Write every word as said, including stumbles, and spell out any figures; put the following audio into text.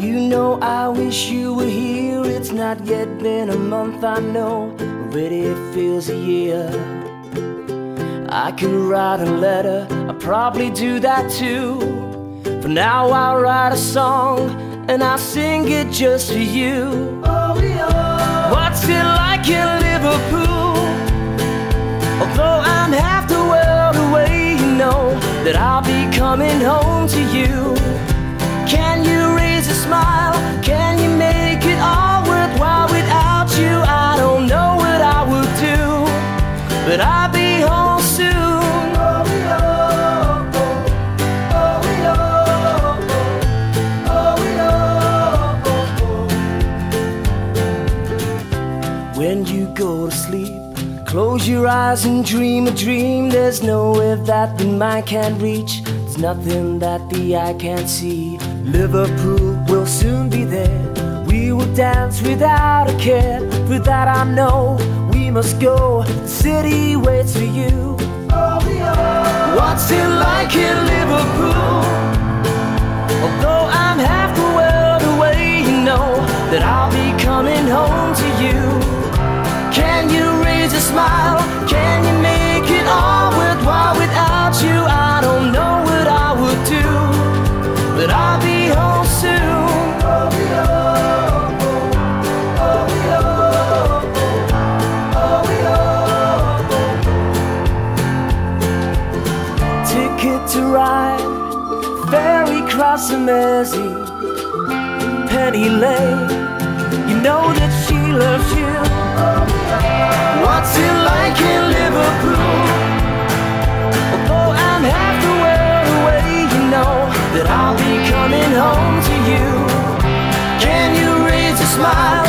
You know I wish you were here. It's not yet been a month, I know. Already it feels a year. I could write a letter, I'll probably do that too. For now I'll write a song and I'll sing it just for you. Oh, yeah. What's it like in Liverpool? Although I'm half the world away, you know that I'll be coming home to you. Can you raise a smile? Can you make it all worthwhile? Without you I don't know what I would do, but I'll be home soon. Oh, yeah. Oh, yeah. Oh, yeah. When you go to sleep, close your eyes and dream a dream. There's nowhere that the mind can't reach. There's nothing that the eye can't see. Liverpool will soon be there. We will dance without a care. For that I know we must go. The city waits for you. Oh, yeah. What's it like in Liverpool? Although I'm half the world away, you know that I'll be coming home to you. Can you raise a smile? Can you make it all worthwhile? Without you I don't know what I would do, but I'll be home soon. Oh, yeah. Oh, yeah. Oh, yeah. Ticket to ride, ferry cross the Mersey, Penny Lane. You know that she loves you. What's it like in Liverpool? Although I'm half the world away, you know that I'll be coming home to you. Can you raise a smile?